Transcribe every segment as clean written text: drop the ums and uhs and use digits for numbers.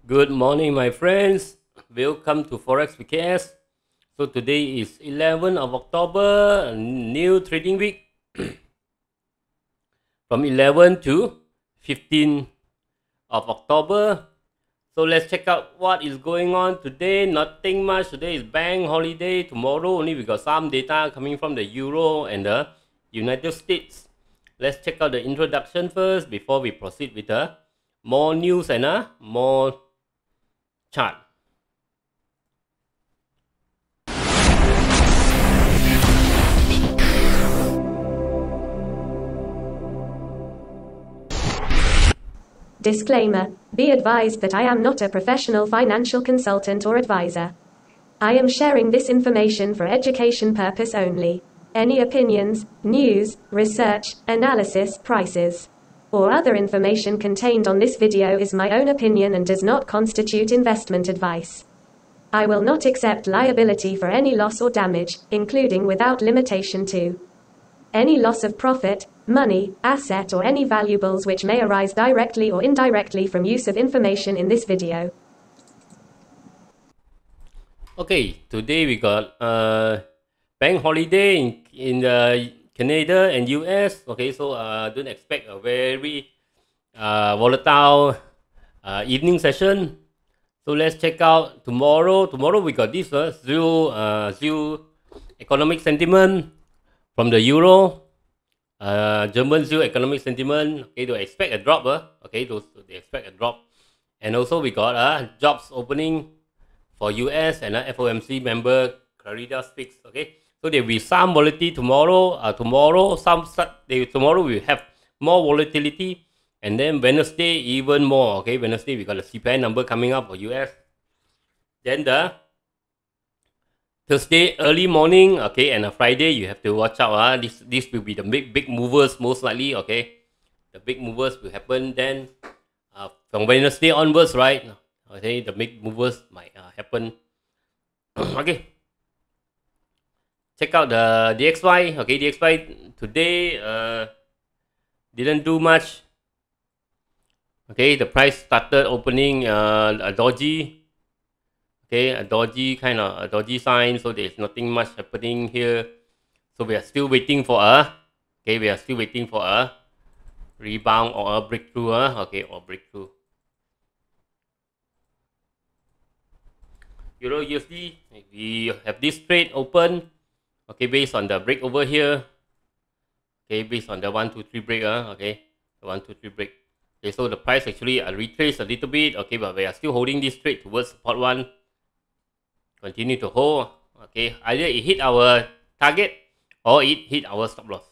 Good morning, my friends. Welcome to Forex VKS. So today is 11th of October, a new trading week from 11 to 15 of October. So let's check out what is going on today. Nothing much. Today is bank holiday. Tomorrow only we got some data coming from the Euro and the United States. Let's check out the introduction first before we proceed with more news and more chart. Disclaimer: be advised that I am not a professional financial consultant or advisor. I am sharing this information for education purpose only. Any opinions, news, research, analysis, prices, or other information contained on this video is my own opinion and does not constitute investment advice. I will not accept liability for any loss or damage, including without limitation to any loss of profit, money, asset or any valuables which may arise directly or indirectly from use of information in this video. Okay, today we got bank holiday in the Canada and US. Okay, so don't expect a very volatile evening session. So let's check out tomorrow. Tomorrow we got this zero economic sentiment from the Euro. German zero economic sentiment. Okay, they expect a drop. Okay, they expect a drop. And also we got jobs opening for US and FOMC member Clarida speaks. Okay, so there will be some volatility tomorrow. Tomorrow we have more volatility, and then Wednesday even more. Okay, Wednesday we got a CPI number coming up for US. Then the Thursday early morning, okay, and a Friday you have to watch out. This will be the big movers most likely. Okay, the big movers will happen then from Wednesday onwards, right? Okay, the big movers might happen. Okay, check out the DXY. Okay, DXY today didn't do much. Okay, the price started opening a dodgy. Okay, a dodgy sign. So there's nothing much happening here. So we are still waiting for a rebound or a breakthrough. Okay, or breakthrough. Euro USD, we have this trade open. Okay, based on the break over here. Okay, based on the 1, 2, 3 break. Okay, the 1, 2, 3 break. Okay, so the price actually retraced a little bit. Okay, but we are still holding this trade towards support 1. Continue to hold. Okay, either it hit our target or it hit our stop loss.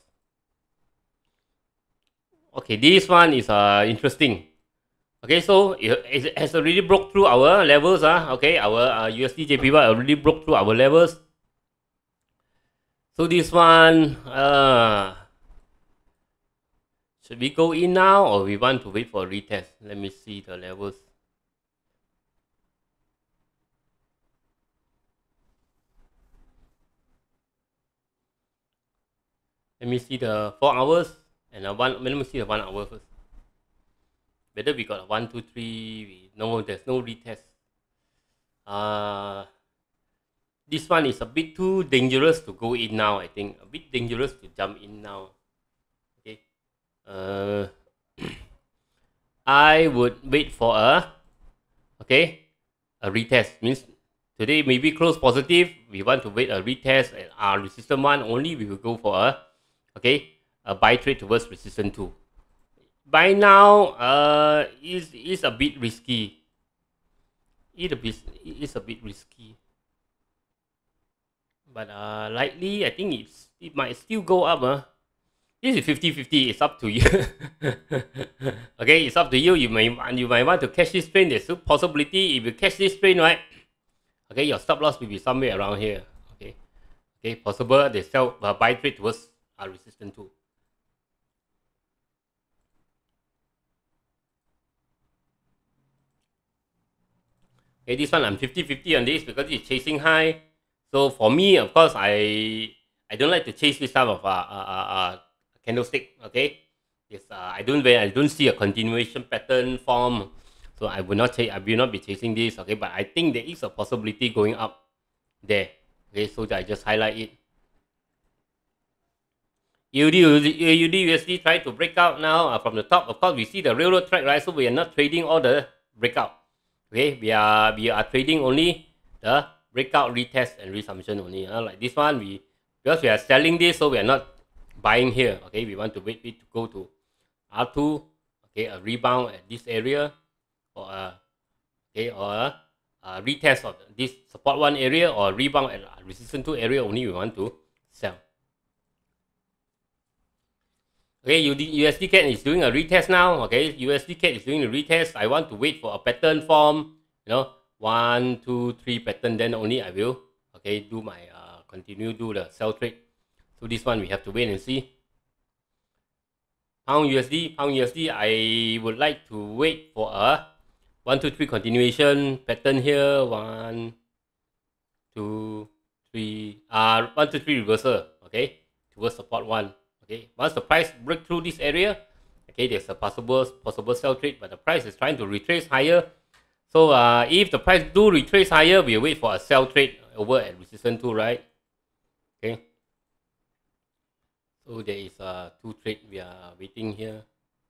Okay, this one is interesting. Okay, so it has already broke through our levels. Okay, our USD JPY already broke through our levels. So this one, should we go in now or we want to wait for a retest? Let me see the levels. Let me see the 4 hours and let me see the 1 hour first. Whether we got 1, 2, 3. No, there's no retest. This one is a bit too dangerous to go in now. I think a bit dangerous to jump in now. Okay. I would wait for a retest. Means today maybe close positive. We want to wait a retest at our resistance 1 only. We will go for a buy trade towards resistance 2. By now, is a bit risky. It's a bit risky. But likely, I think it might still go up. This is 50-50. It's up to you. Okay, it's up to you. You might want to catch this trend. There's a possibility if you catch this trend, right? Okay, your stop loss will be somewhere around here. Okay, possible they sell buy trade towards resistance 2. Okay, this one I'm 50-50 on this because it's chasing high. So for me, of course, I don't like to chase this type of candlestick. Okay, I don't see a continuation pattern form. So I will not be chasing this, okay, but I think there is a possibility going up there. Okay, so I just highlight it. USD try to break out now from the top. Of course, we see the railroad track, right? So we are not trading all the breakout. Okay, we are trading only the breakout, retest, and resumption only. Like this one, because we are selling this, so we are not buying here. Okay, we want to wait it to go to R2. Okay, a rebound at this area, or a retest of this support 1 area, or rebound at resistance 2 area only. We want to sell. Okay, USD CAD is doing a retest now. Okay, USD CAD is doing a retest. I want to wait for a pattern form. 1, 2, 3 pattern. Then only I will do my continue do the sell trade. So this one we have to wait and see. Pound USD. I would like to wait for a 1, 2, 3 continuation pattern here. 1, 2, 3. 1, 2, 3 reversal. Okay, towards support 1. Okay, once the price break through this area, okay, there's a possible sell trade, but the price is trying to retrace higher. So if the price do retrace higher, we'll wait for a sell trade over at resistance 2, right? Okay. So there is 2 trade we are waiting here.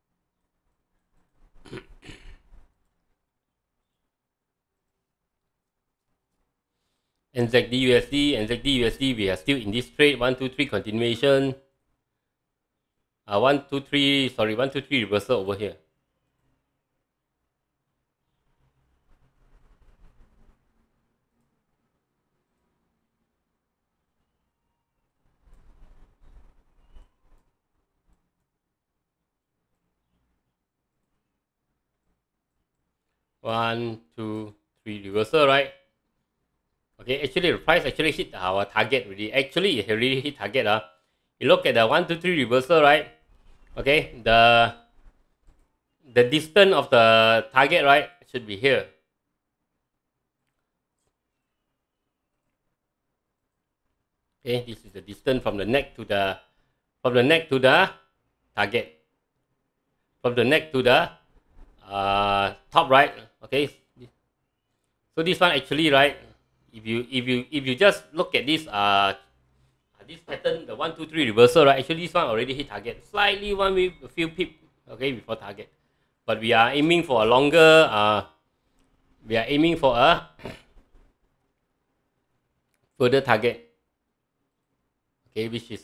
NZD, we are still in this trade. 1, 2, 3 continuation. 1, 2, 3 reversal over here. One, two, three reversal, right? Okay, actually the price actually hit our target already. Actually, it already hit target. You look at the 1, 2, 3 reversal, right? Okay, the distance of the target, right, should be here. Okay, this is the distance from the neck to the target. From the neck to the top, right? Okay. So this one actually, right? If you just look at this this pattern, the 1, 2, 3 reversal, right? Actually, this one already hit target. Slightly a few pip, okay, before target. But we are aiming for a longer. We are aiming for a further target. Okay, which is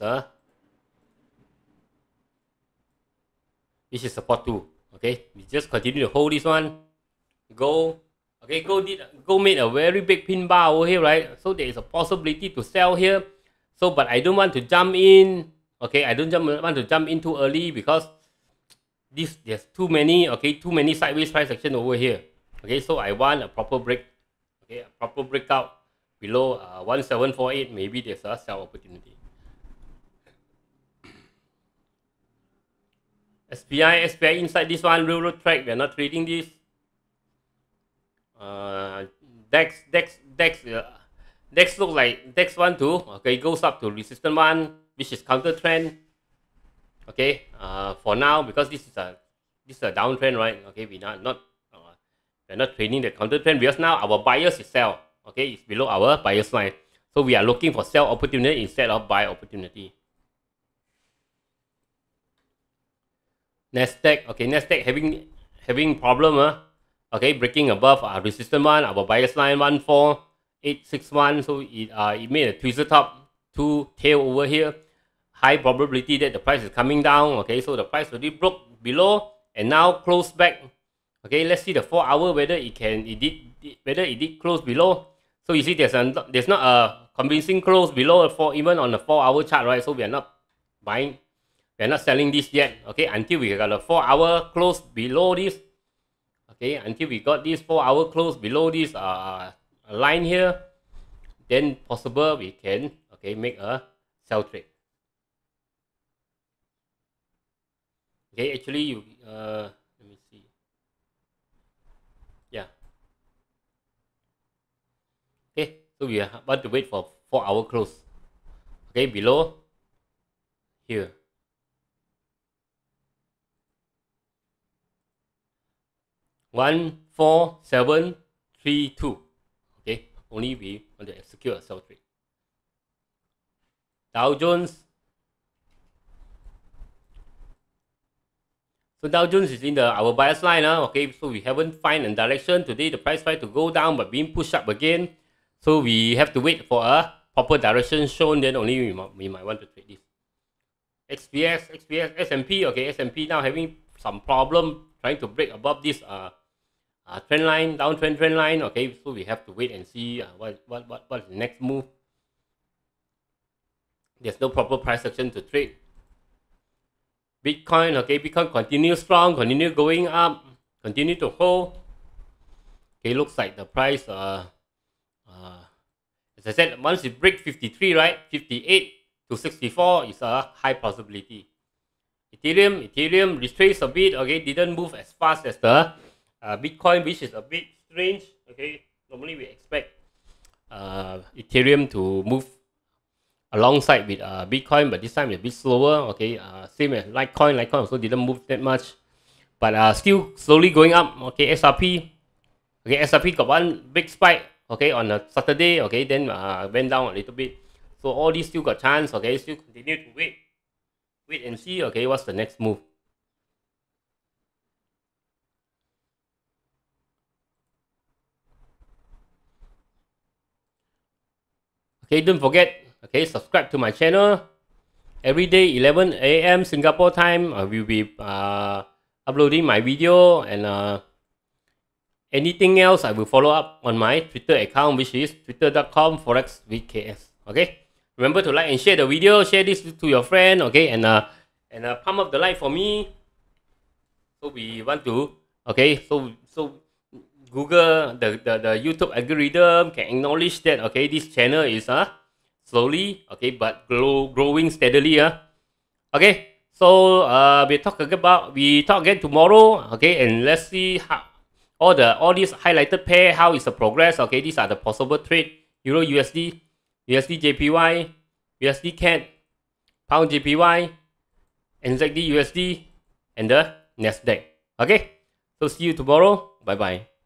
support 2. Okay, we just continue to hold this one. Go made a very big pin bar over here, right? So there is a possibility to sell here. So, but I don't want to jump in. Okay, I don't want to jump in too early because there's too many sideways price action over here. Okay, so I want a proper break. Okay, a proper breakout below 1748. Maybe there's a sell opportunity. SPI inside this one, railroad track. We are not trading this. DEX look like DEX 1, 2. Okay, goes up to resistance 1, which is counter trend. Okay, for now, because this is a downtrend, right? Okay, we're not trading the counter trend because now our bias is sell. Okay, it's below our bias line, so we are looking for sell opportunity instead of buy opportunity. Nasdaq, okay, Nasdaq having problem, okay, breaking above resistance 1, our bias line 14861. So it made a twister top 2 tail over here. High probability that the price is coming down. Okay, so the price already broke below and now close back. Okay, let's see the 4 hour whether it did close below. So you see there's not a convincing close below even on the 4 hour chart, right? So we are not buying. We are not selling this yet, okay, until we got a 4 hour close below this. Okay, until we got this 4 hour close below this line here, then possible we can make a sell trade. Okay, actually let me see. Yeah. Okay, so we want to wait for 4 hour close. Okay, below here. 1, 4732. Okay, only we want to execute a sell trade. Dow Jones. So Dow Jones is in our bias line. Okay, so we haven't find a direction. Today the price tried to go down but being pushed up again. So we have to wait for a proper direction shown, then only we might want to trade this. XPS, S&P. Okay, S&P now having some problem trying to break above this trend line, downtrend trend line. Okay, so we have to wait and see what is the next move. There's no proper price action to trade. Bitcoin, okay, Bitcoin continue strong, continue going up, continue to hold. Okay, looks like the price, as I said, once it break 53, right, 58 to 64 is a high possibility. Ethereum retraced a bit, okay, didn't move as fast as the Bitcoin, which is a bit strange. Okay, normally we expect Ethereum to move alongside with Bitcoin, but this time it's a bit slower. Okay, same as Litecoin also didn't move that much, but still slowly going up. Okay, XRP got one big spike, okay, on a Saturday, okay, then went down a little bit. So all these still got chance. Okay, still continue to wait and see. Okay, what's the next move. Okay, don't forget, okay, subscribe to my channel. Every day 11 AM Singapore time, I will be uploading my video, and anything else I will follow up on my Twitter account, which is twitter.com/forexvks. Okay, remember to like and share the video, share this to your friend. Okay, and pump up the like for me. So we want to, okay, so Google, the YouTube algorithm can acknowledge that, okay, this channel is slowly, okay, but growing steadily. Okay, so we talk again tomorrow. Okay, and let's see how all these highlighted pair, how is the progress. Okay, these are the possible trade: Euro USD, USD JPY, USD CAD, Pound JPY, NZD USD, and the Nasdaq. Okay, so see you tomorrow. Bye bye.